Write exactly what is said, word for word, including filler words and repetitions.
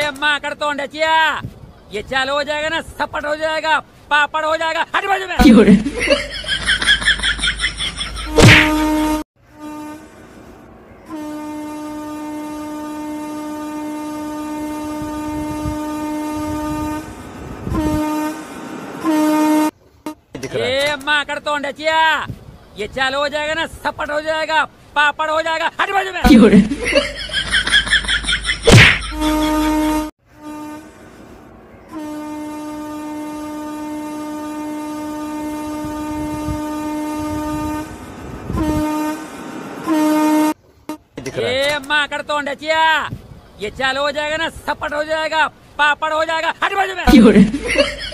ये माँ कर तोंडचिया, ये चालू हो जाएगा ना, सपट हो जाएगा, पापड़ हो जाएगा, हट बाजू में। ये माँ कर तोंडचिया, ये चालू हो जाएगा ना, सपट हो जाएगा, पापड़ हो जाएगा, हट बाजू में। ये माँ कर तोंडचिया, ये चालू हो जाएगा ना, सपट हो जाएगा, पापड़ हो जाएगा, हट बाजू में।